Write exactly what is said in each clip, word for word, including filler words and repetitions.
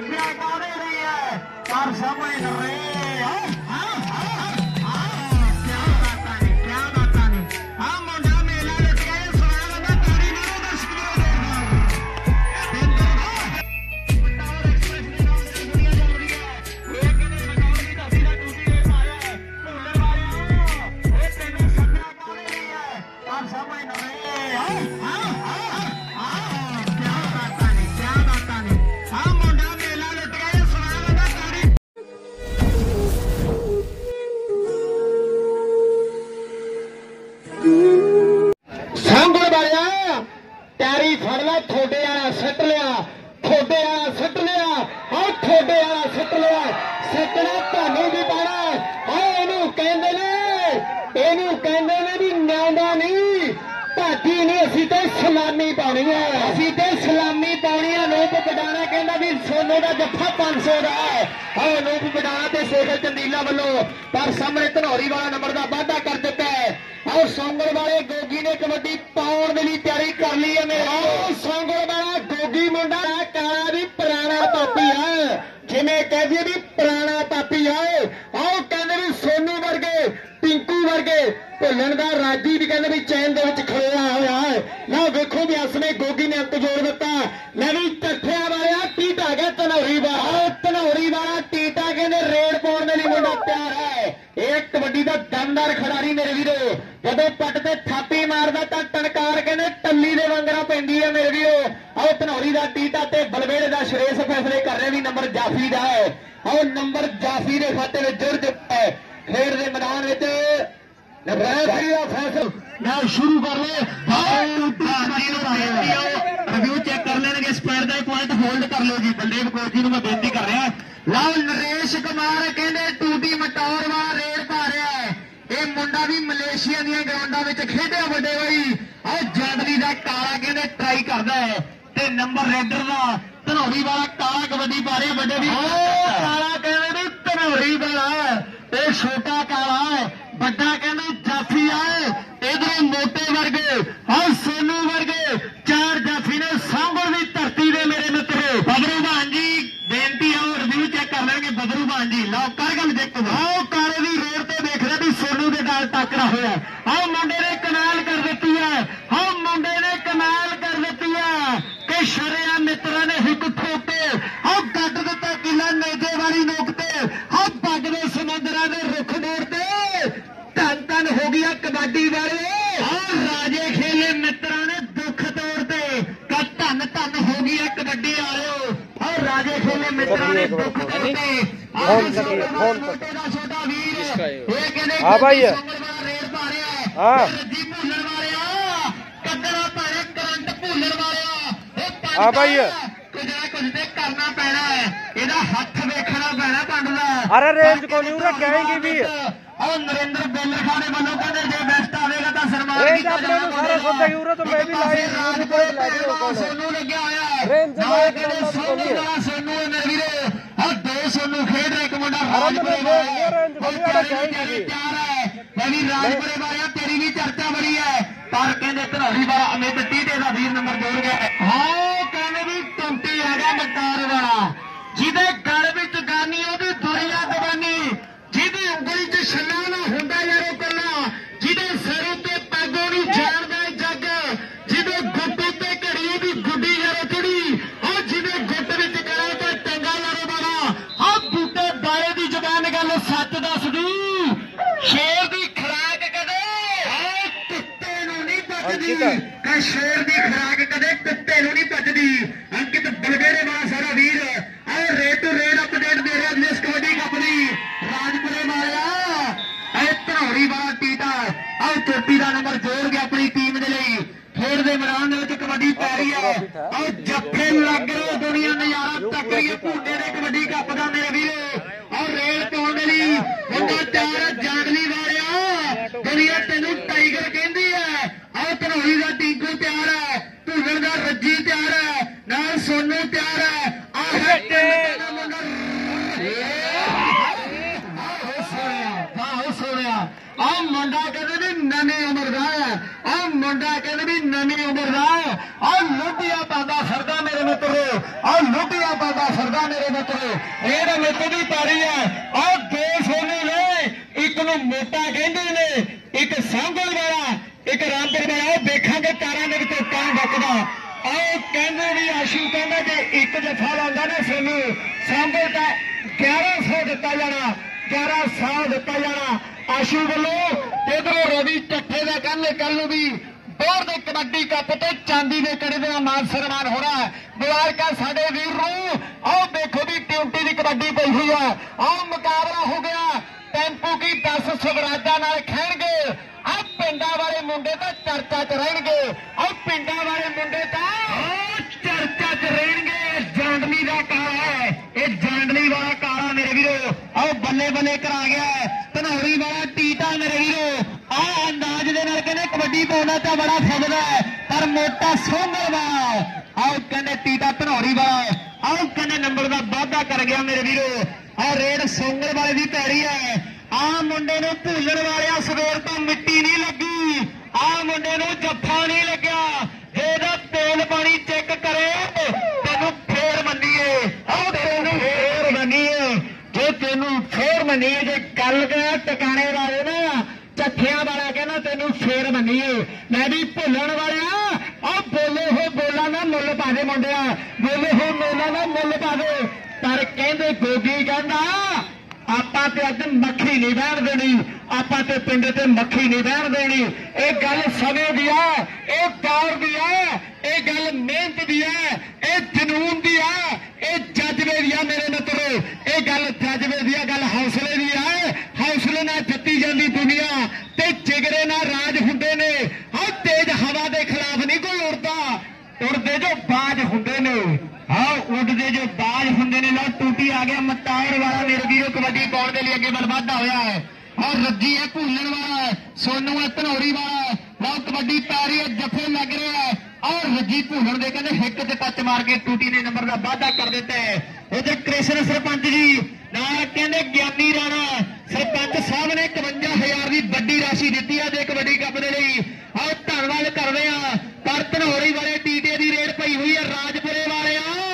सभ्या कौन रही है पर समझ रहे सलामी पानी है असी तो सलामी पानी है। अनूप बडाना कहना भी सोने का जफा पांच सौ का है। और अनूप बडाना ते सेगल चंदीला वालों पर सामने धनौरी वाला नंबर का वाधा कर दिता है। और सोंगल वाले गोगी ने कबड्डी पाउण के लिए तैयारी कर ली है। मेरे सोंगल वाला गोगी मुंडा काला भी पुराना पापी है जिन्हें कह दिए भी पुराना पापी है। और कहने भी सोनू वर्गे टिंकू वर्गे भुलन का राजी भी कहने भी चैन के खड़ोया होया है। ना वेखो भी असने गोगी ने अंक जोड़ दिता। मैं भी टठिया वाला टीटा गया धनौरी वाला धनौरी वाला टीटा कहने रेड पाउण के लिए मुंडा तैयार है। एक कबड्डी का दमदार खिडारी मेरे वीरो जदों पट से थापी मारदा तां टनकार कहने टल्ली दे वंगरा पैंदी है मेरे वीरो। और धनौरी का टीटा ते बलवेड़े का श्रेयस फैसले कर रहे भी नंबर जाफी का है। और नंबर जाफी के खाते में जुड़ चुका है। खेड के मैदान में फैसला शुरू कर ले रिव्यू चेक कर लेंगे स्क्वायर का पॉइंट होल्ड कर लो जी। बलदेव कौर जी मैं बेनती कर रहा लो नरेश कुमार कहने टूटी मटौर वा रेड पा रहा है। ये मुंडा भी मलेशिया दी ग्राउंडों में खेडिया बड़े भाई। और जडली का काला कहने ट्राई करता है ते नंबर रेडर का धनौरी वाला काला कबड्डी पा रहे बड़े भी काला कहने धनौरी वाला ये छोटा काला है बड़ा कहने जाफी है। इधर मोटे वर्गे और सोनू वर्गे चार जाफी ने सांभर की धरती दे मेरे मित्रों। बदरू भान जी बेनती है रिव्यू चेक कर लेंगे। बदरू भान जी लो कर गल चेक आओ काले भी रोड से देख रहे भी सोनू के नाल टकरा होया। आओ मुंडे ने कमाल कर दी है। आओ मुंडे ने कमाल कर दी है कि शरिया मित्रा ने हिक ठोके आओ कट दिता किला नेजे वाली नोकते आओ पग दे समुद्रा के रुख मोड़ते धन धन हो गया कबड्डी वाले। और राजे खेले मित्रा ने दुख तोड़ते धन धन हो गया कबड्डी वाले। और राजे खेले मित्रा ने दुख तोड़ते मोटे का छोटा वीर ये कहने रेड पा रहा है रजी भूलन वाले कदरा पारे करंट भूलन वाले कुछ ना कुछ तो करना पैना है। ਇਹਦਾ हथ वेखना पैना पंड का। अरे रेंज को नहीं कहेंगे भी और नरेंद्र बेलर खाने वालों कहते जो बेस्ट आवेगा तो सन्मान रेंज अपने को सारा सोचा यूरो तो मैं भी लाई सोनू लगे आया है रेंज सोनू वाला सोनू है मेरे वीरो। और दो सोनू खेड रहे एक मुंडा राजपुरे तैयार है। मैं भी राजपुरे वाला तेरी भी चर्चा बड़ी है पर कहते धनौरी वाला अमित टीटे का वीर नंबर जोड़ गया। हाँ कहने भी टुंटी आ गया मटार वाला जिदे गल विच गानी ओदी दुनिया दवानी जिदी उंगली च छल्ला ना हुंदा यारो कल्ला जिदे सिर उत्ते पग ओहनूं जानदा जग जिदे गुੱਟ उत्ते घड़ी ओहदी गुड्डी यारो चढ़ी। और जिदे गुੱਟ विच गला ते टंगा यारो बाला आ बूटे बाले दी जबान गल सच दसदी शेर दी खुराक कदे कुत्ते नूं नहीं पचदी कि शेर दी खुराक कदे कुत्ते नूं नहीं पचदी। अंकित बलवेड़े वाला सारा वीर और रेड टू रेड अपडेट दे रहे हैं कबड्डी कप दी राजपुरे वाला धनौरी वाला टीटा और चोटी का नंबर जोड़ के अपनी टीम के लिए खेड के मैदान कबड्डी पै रही है। और जफे लग रहे दुनिया नजारा तक रही है भूटे ने कबड्डी कप का मेरे वीरो। और रेल पाने के लिए मुंडा तैयार है जागली वाले दुनिया तेनू टाइगर कहती है। और धनौरी का टीकू तैयार है भूलन का रजी तैयार है नाल सोनू तैयार है। आ मुंडा कहते भी नवी उम्र का है। आ मुंडा कहते भी नवी उम्र का है। और लुटिया पाता सरदा मेरे मित्रों और लुटिया पाता सरदा मेरे मित्रो रेड मित्र की पारी है और दो सोने ने एक नूं मोटा कहंदे ने एक सांगल वाला एक रामपुर वाला देखांगे तारां दे विचों कौन बचदा आओ कहंदे भी आशू कहंदा जे एक जफा लांदा ना सोनू सांगल दा ग्यारह सौ दिता जाना ग्यारह सौ दिता जाना आशू वालों इधरों रवि ढट्ठे का कल कल भी दौड़ दे कबड्डी कप ते चांदी के कड़े का मान सम्मान होना है मुबारक साडे वीर नूं आओ देखो भी ट्यूटी की कबड्डी पई हुई है आओ मुकाबला हो गया टेंपू की दस स्वराजा नाल खेणगे आ पिंडा वाले मुंडे तो चर्चा च रहणगे आ पिंडा वाले मुंडे तो चर्चा च रहणगे जांडली का काला है ये जांडली वाला काला मेरे वीरो आओ बल्ले बल्ले करा गया है धनौरी वाला टीटा मेरे वीरो आ अंदाज दे नाल कहने कबड्डी पाउणा तो बड़ा फजदा है पर मोटा सोंगल वाला आओ कहने टीटा धनौरी वाला आओ कहने नंबर का वाधा कर गया मेरे वीरो और रेड सोंगल वाले की पैड़ी है आ मुंडे नूं भूलण वालिया सवेर तो मिट्टी नहीं लगी आ मुंडे नूं जफ्फा नहीं लग्या जेदा तेल पानी चेक करे तेनू फेर मन्नीए आओ तेनू फेर मन्नीए जे तेनू फेर मन्नीए जे गल गया टकाने वाले ना चट्ठिया वाला कहना तेनू फेर मन्नीए मैं भी भुलण वालिया आ बोले हो बोला ना मुल पा दे मुंडिया बोले हो मोला ना मुल पा दे पर कहंदे गोगी कहंदा आपां ते अज मक्खी नहीं बहन देनी आपां ते पिंड ते मक्खी नहीं बहन देनी ये गल समय दी है ये दौर दी है ये गल मेहनत दी है ये जनून दी है ये जज्बे दी है मेरे मित्रो ये गल जज्बे दी है गल हौसले दी है हौसले नाल जित्ती जांदी दुनिया ते जिगरे नाल राज हुंदे ने हाँ तेज हवा दे खिलाफ नहीं कोई उड़दा उड़दे जो बाज हुंदे ने हाँ उड़दे जो बाज हुंदे ने लो टूटी आ गया मटार वाला मेरे वीरों कबड्डी पाउण दे लई अगे बलवादा होया है और रज्जी है भूलण वाला है सोनू है धनौरी वाला है लो कबड्डी पै रही है जफे लग रहे हैं और रज्जी भूलण दे कहंदे हिक ते टच मार के टूटी ने नंबर का वाधा कर दिता है उधर कृष्ण सरपंच जी नाल कहंदे ज्ञानी राणा सरपंच साहब ने इकवंजा हजार की बड़ी राशि दी है जे कबड्डी कप दे लई और धन्नवाद करदे आ पर धनौरी वाले टीटे की रेड पई हुई है राजपुरे वाले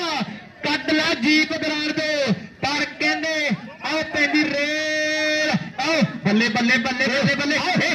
कट ला जीप दरार दे पर कहंदे आओ पैंदी रेल आओ बल्ले बल्ले बल्ले बल्ले बल्ले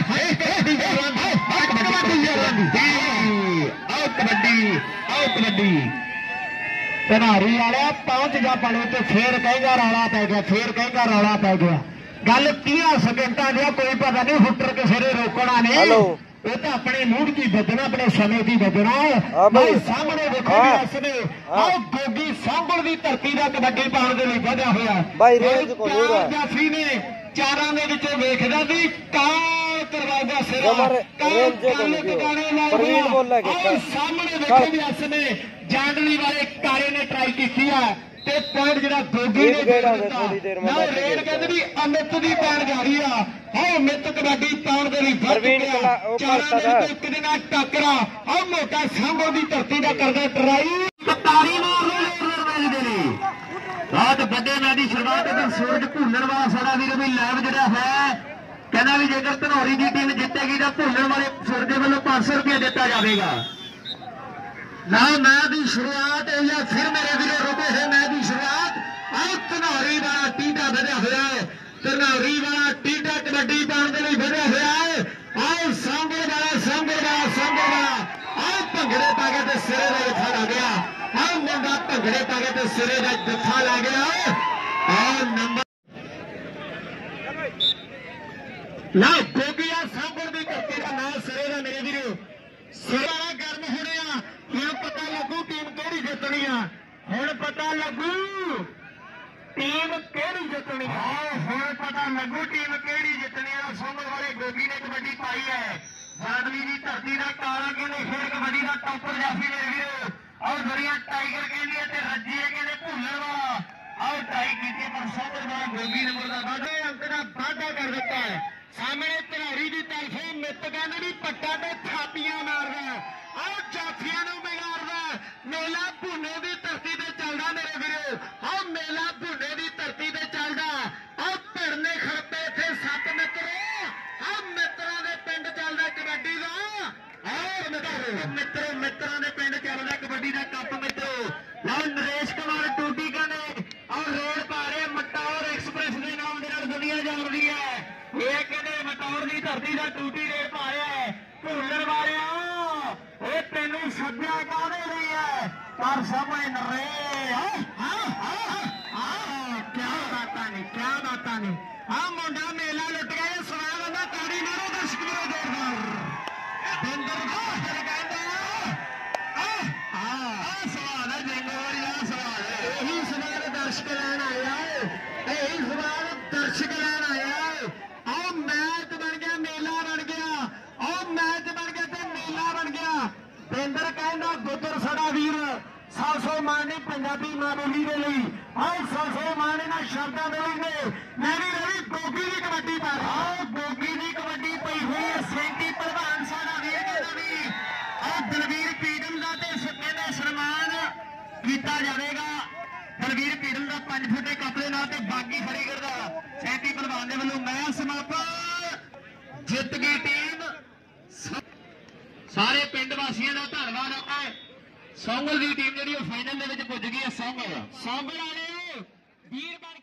आओ कबड्डी आओ कबड्डी धनौरी वाले पहुंच जा पड़े तो फिर कहेगा रौला पै गया फिर कहेगा रौला पै गया गल तीह सेकंडा दिया कोई पता नहीं हुटर किसी ने रोकना नहीं वो तो अपने मूड की बजना अपने समय की बजना है भाई सामने देखो इसने आओ गोगी सांगल की धरती का कबड्डी पाउण दे लई वधिया होया भाई रेंज को नहीं जाफरी ने चारां दे विचों वेखदा सी काल करवाऊगा सिर रेंज को नहीं प्रवीण बोल लगे सामने देखो भी इसने जांडली वाले कारे ने ट्राई की है ते पॉइंट जिहड़ा गोगी ने ना रेड कहंदे भी अमित दी पैण जा रही आ हां अमित कबड्डी पाउण दे लई प्रवीण चारां दे विचों इक दे नाल टक्करा आ मोटा सांगो दी धरती दा करदा ट्राई तारी मार लो मैच दे लई बहुत बड़े मैच की शुरुआत है सूरज भूलण वाला साडा वीर भी लाइव जिहड़ा है कहना भी जेकर धनौरी की टीम जितेगी तो भूलण वाले सूरज वालों पांच सौ रुपया दिता जाएगा ना मैच की शुरुआत है या फिर मेरे वीरों रुके है मैच की शुरुआत आओ धनौरी वाला टीटा बढ़िया होया है धनौरी वाला टीटा कबड्डी पाउण दे लई बढ़िया होया है आओ सांगल वाला सांगल वाला सांगल वाला आओ भंगड़े पा के ते सिरे दा जत्था ला गया आओ मुंडा भंगड़े पा के ते सिरे दा जत्था ला गया आओ नंबर ना गोगिया सांगल दी धरती दा नाम सिरे दा मेरे वीरों सिरा गर्म होने आ हुण पता लगू टीम केड़ी जितनी आ हुण पता लगू टीम केड़ी जितनी हाँ हुण पता लगू टीम केड़ी जितनी आ सोमल वाले गोगी ने कबड्डी पाई है जादवी की धरती का काला कहने फिर कबड्डी का टॉपर जाफी मेरे वीरो और दरिया टाइगर कहनी है ते रज्जी है कहने भूलण वाला और ट्राई की पर सोमल वाला गोगी ने बोला वादे अंक का वादा कर दिता है सामने धनौरी की तरफों मित कहने भी पट्टा ते थापियां मारदा आओ जाफिया बिगाड़दा मेला भूने की धरती से चलता मेरे वीरो आओ मेला भूने की धरती से चलता आओ भिड़ने खड़ते इतने सत मित्रों आओ मित्रों के पिंड चलता कबड्डी का आओ मित्रों मित्रों मित्रों के पिंड चलता कबड्डी का कप मित्रों लो नरेश कुमार टूटी कहने ਢਾਈ ਦਾ ਟੂਟੀ ਰੇਟ ਪਾ ਰਿਹਾ ਹੈ ਢੋਲਣ ਵਾਲਿਆ ਇਹ ਤੈਨੂੰ ਸੱਦਿਆ ਕਾਹਦੇ ਲਈ ਹੈ ਪਰ ਸਮਝ ਨਰੇ ਹਾਂ ਹਾਂ ਹਾਂ ਕੀ ਬਾਤਾਂ ਨੇ ਕੀ ਬਾਤਾਂ ਨੇ ਆ ਮੁੰਡਾ ਮੇਲਾ ਲੁੱਟ ਗਿਆ ਇਹ ਸਵਾਲ ਹੁੰਦਾ ਤਾੜੀ ਮਾਰੋ ਦਰਸ਼ਕ ਵੀਰੋ ਜ਼ੋਰਦਾਰ ਬਿੰਦਰ ਬਾਦਰ ਕਹਿੰਦਾ ਆ ਆ ਸਵਾਲ ਹੈ ਜਿੰਗਵਾਰੀ ਆ ਸਵਾਲ ਇਹੀ ਸਵਾਲ ਦਰਸ਼ਕ ਲੈਣ ਆਇਆ ਇਹੀ ਸਵਾਲ ਦਰਸ਼ਕ ਲੈਣ ਆਇਆ ਆਹ ਮੈਚ ਬਣ ਗਿਆ ਮੇਲਾ ਬਣ ਗਿਆ ਆਹ ਮੈਚ ਬਣ ਗਿਆ ਤੇ ਮੇਲਾ ਬਣ ਗਿਆ ਬਿੰਦਰ ਕਹਿੰਦਾ ਗੁੱਦਰ ਸਾਡਾ ਵੀਰ ਸੌ ਸੌ ਮਾਣੇ ਪੰਜਾਬੀ ਮਾਂ ਬੋਲੀ ਦੇ ਲਈ ਆਹ ਸੌ ਸੌ ਮਾਣੇ ਨਾਲ ਸ਼ਬਦਾਂ ਦੇ ਲਈ ਨੇ ਮੈਂ ਵੀ ਰਵੀ ਗੋਗੀ ਦੀ ਕਬੱਡੀ ਪਾ ਆਹ ਗੋਗੀ ਦੀ ਕਬੱਡੀ ਪਈ ਹੋਈ ਹੈ ਸੈਂਤੀ ਪ੍ਰਧਾਨ ਸਾਡਾ ਵੀਰ ਕਹਿੰਦਾ ਵੀ ਆਹ ਦਲਵੀਰ ਪੀੜਮ ਦਾ ਤੇ ਸੱਕੇ ਦਾ ਸਨਮਾਨ ਕੀਤਾ ਜਾਵੇਗਾ ਦਲਵੀਰ ਪੀੜਮ ਦਾ ਪੰਜ ਫੁੱਟ ਦੇ ਕੱਪ ਦੇ ਨਾਲ ਤੇ ਬਾਗੀ ਹਰੀਗੜ ਦਾ ਸੈਂਤੀ ਪ੍ਰਧਾਨ ਦੇ ਵੱਲੋਂ ਮੈਚ ਸਮਾਪਤ ਜਿੱਤ ਗਈ ਟੀਮ ਸਾਰੇ ਪਿੰਡ ਵਾਸੀਆਂ ਦਾ ਧੰਨਵਾਦ ਹੈ ਸੌਂਗਲ ਦੀ ਟੀਮ ਜਿਹੜੀ ਉਹ ਫਾਈਨਲ ਦੇ ਵਿੱਚ ਪੁੱਜ ਗਈ ਹੈ ਸੌਂਗਲ ਸੌਂਗਲ ਵਾਲੇ ਵੀਰ